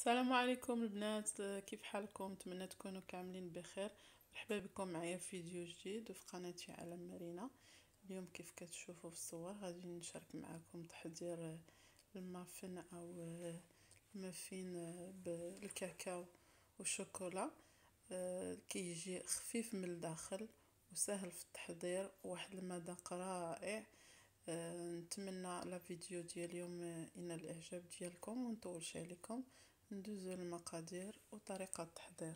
السلام عليكم البنات، كيف حالكم؟ نتمنى تكونوا كاملين بخير. مرحبا بكم معايا في فيديو جديد في قناتي عالم مارينا. اليوم كيف كتشوفوا في الصور غادي نشارك معكم تحضير المافن او المافين بالكاكاو والشوكولا. كيجي خفيف من الداخل وسهل في التحضير وواحد المذاق رائع. نتمنى لا فيديو ديال اليوم ينال الاعجاب ديالكم ونطولش عليكم. ندوزو للمقادير وطريقة التحضير.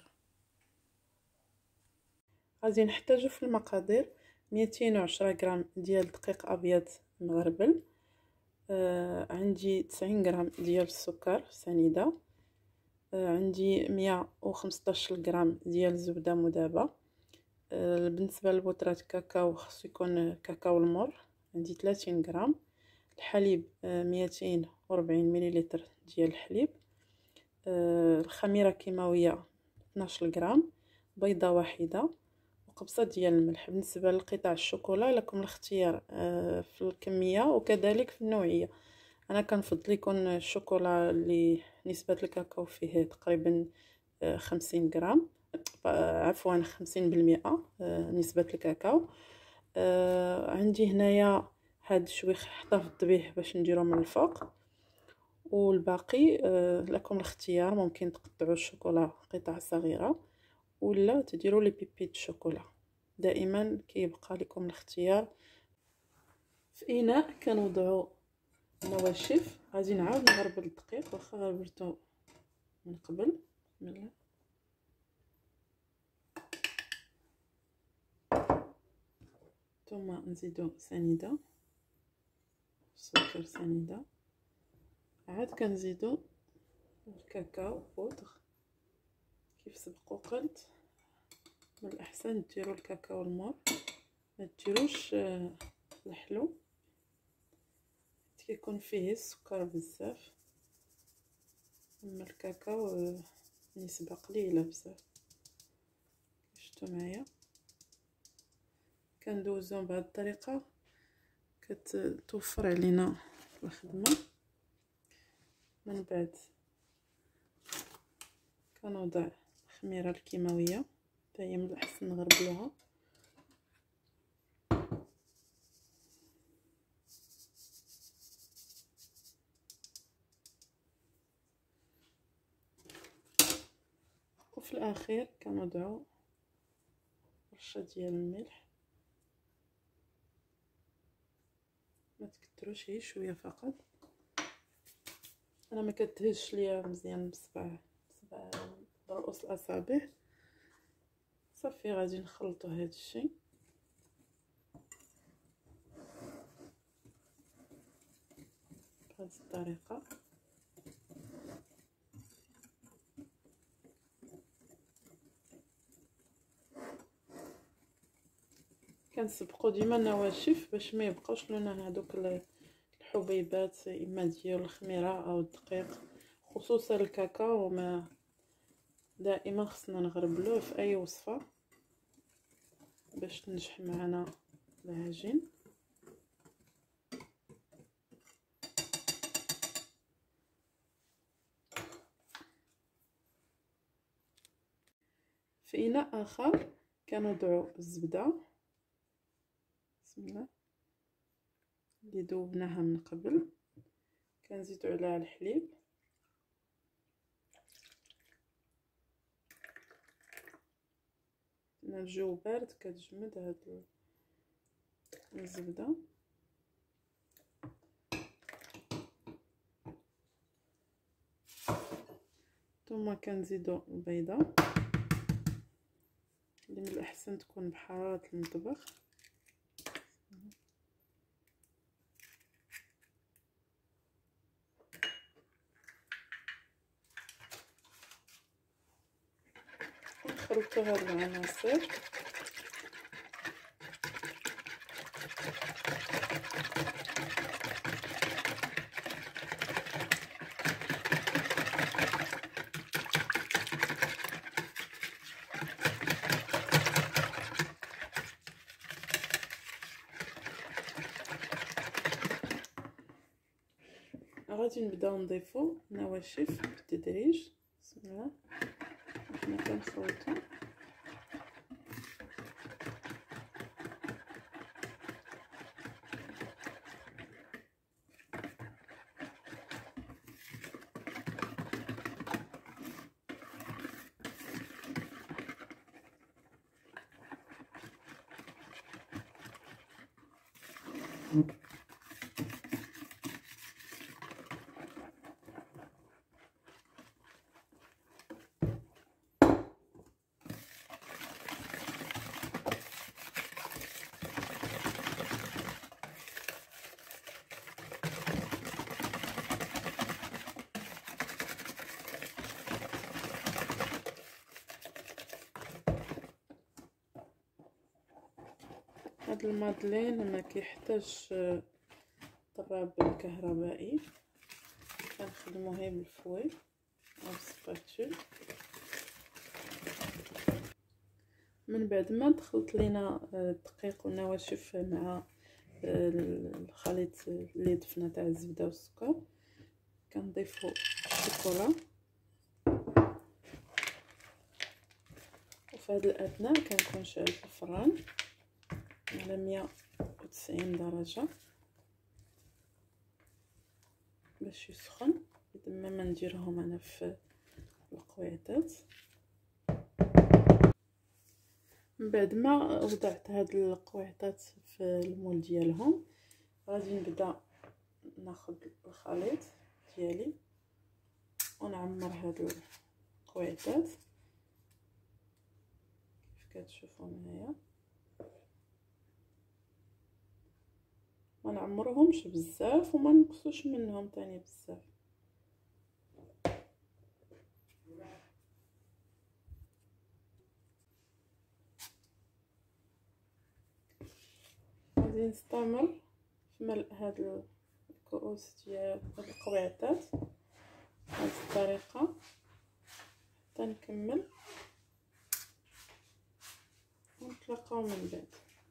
غادي نحتاجو في المقادير 210 غرام ديال دقيق ابيض مغربل، عندي 90 غرام ديال السكر سنيده، عندي 115 غرام ديال الزبده مذابه. بالنسبه لبودره كاكاو خصو يكون كاكاو المر، عندي 30 غرام. الحليب 240 مليلتر ديال الحليب. الخميره كيماويه 12 غرام، بيضه واحده، وقبصه ديال الملح. بالنسبه لقطع الشوكولا لكم الاختيار في الكميه وكذلك في النوعيه. انا كنفضل يكون الشوكولا اللي نسبه الكاكاو فيه تقريبا 50 غرام، عفوا 50% نسبه الكاكاو. عندي هنايا هاد الشويخ احتفظت به باش نديرو من الفوق، والباقي لكم الاختيار. ممكن تقطعوا الشوكولا قطع صغيره ولا تديروا لي بيبيت الشوكولا، دائما كيبقى لكم الاختيار. في اناء كنوضعوا النواشف. غادي نعاود نغربل الدقيق واخا غربلته من قبل. بسم الله. ثم نزيدو سنيده، السكر سنيده، عاد كنزيدو الكاكاو بودغ. كيف سبق وقلت من الاحسن ديروا الكاكاو المر، ما ديروش الحلو كيكون فيه السكر بزاف، اما الكاكاو نسبه قليله بزاف. شفتوا معايا كندوزو بهذه الطريقه، كتوفر علينا الخدمه. من بعد كنوضع الخميره الكيماويه، حتى هي من الاحسن نغربلوها. وفي الاخير كنوضعوا رشه ديال الملح، ما تكتروش، هي شويه فقط. انا ما كتهزش ليا مزيان بصبع برؤوس الاصابع. صافي غادي نخلطوا هذا الشيء بهذه الطريقه. كنسبقوا ديما النواشف باش ما يبقاوش لنا هذوك الحبيبات، اما ديال الخميره او الدقيق، خصوصا الكاكاو. ما دائما خصنا نغربلوه في اي وصفه باش تنجح معنا العجين. في اناء اخر كنوضعوا الزبده، بسم الله، اللي ذوبناها من قبل. كنزيدوا عليها الحليب، الجو بارد كتجمد هاد الزبده. ثم كنزيدوا البيضه اللي من الاحسن تكون بحراره المطبخ. نخلطوا هاد العناصر. غادي نبداو نضيفو النواشف بالتدريج. بسم الله. وحنا كنخلطو هاد المادلين ما كيحتاجش طراب كهربائي، كنخدموه بالفوي او بالسباتول. من بعد ما دخلت لينا الدقيق والنواشف مع الخليط اللي ضفنا تاع الزبده والسكر، كنضيفو الشوكولا. وفي هذا الاثناء كنكون شعلت الفران على 190 درجه باش يسخن، تما ما نديرهم انا في القويعات. من بعد ما وضعت هاد القويعات في المول ديالهم، غادي نبدا ناخذ الخليط ديالي ونعمر هاد القويعات كيف كتشوفوا معايا. ما نعمرهمش بزاف وما نقصوش منهم تاني بزاف. غادي نستمر في ملء هاد الكؤوس ديال هاد القويعات بهاد الطريقه حتى نكمل ونتلاقاو من بعد.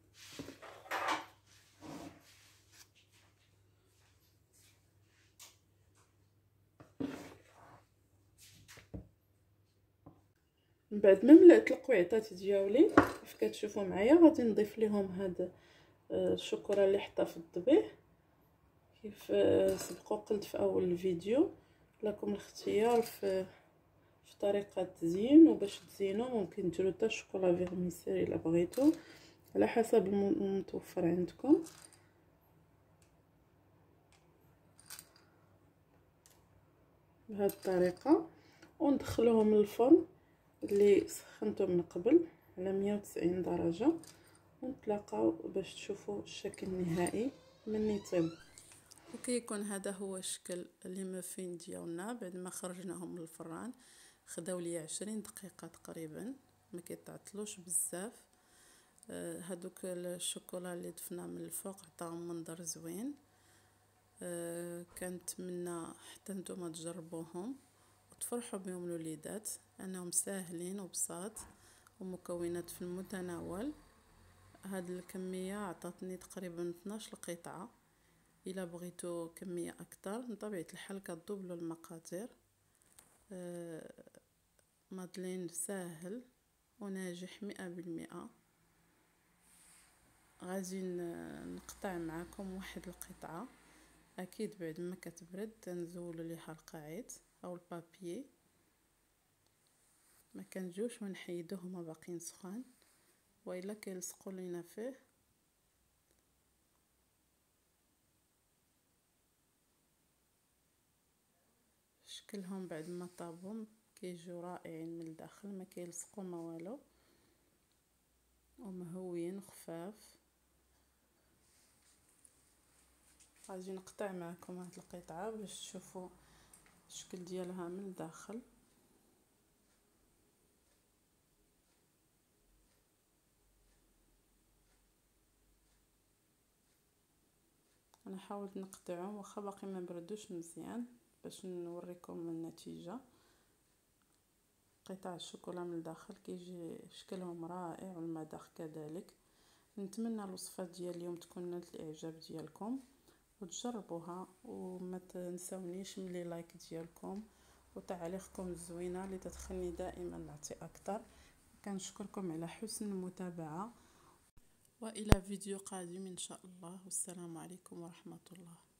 من بعد ما ملأت القويعات ديالي كيف كتشوفوا معايا، غادي نضيف لهم هاد الشوكولا اللي حطها في الطبيخ. كيف سبقوا قلت في اول الفيديو، لكم الاختيار في طريقه التزيين، وباش تزينوا ممكن ديروا حتى الشوكولا فيرميسيل الا بغيتو على حسب المتوفر عندكم. بهذه الطريقه وندخلوهم للفرن اللي سخنته من قبل على 190 درجه، ونتلاقاو باش تشوفوا الشكل النهائي من يطيب. وكيكون هذا هو الشكل اللي مافين ديالنا بعد ما خرجناهم من الفران. خداو لي 20 دقيقه تقريبا، ما كيتعطلوش بزاف. هادوك الشوكولا اللي ضفنا من الفوق عطاهم منظر زوين. كنتمنى حتى نتوما تجربوهم وتفرحوا بهم الوليدات، انهم ساهلين وبساط ومكونات في المتناول. هاد الكميه عطاتني تقريبا 12 قطعه. الا بغيتو كميه اكثر بطبيعه الحال كتدوبلوا المقادير. مادلين ساهل وناجح 100%. غادي نقطع معكم واحد القطعه، اكيد بعد ما كتبرد نزولوا ليها القاعد او البابي، ما كنجوش ونحيدوه هما باقيين سخان والا كيلصقوا لينا فيه. شكلهم بعد ما طابوا كيجيو رائعين من الداخل، ما كيلصقوا ما والو ومهويين خفاف. غادي نقطع معكم هاد القطعه باش تشوفوا الشكل ديالها من الداخل. انا حاولت نقطعهم واخا باقي ما بردوش مزيان باش نوريكم النتيجه. قطع الشوكولا من الداخل كيجي شكلهم رائع والمذاق كذلك. نتمنى الوصفات ديال اليوم تكون نالت الاعجاب ديالكم وتجربوها، وما تنسونيش من لي لايك ديالكم وتعليقكم الزوينه اللي تدخلني دائما نعطي اكثر. كنشكركم على حسن المتابعه، والى فيديو قادم ان شاء الله، والسلام عليكم ورحمه الله.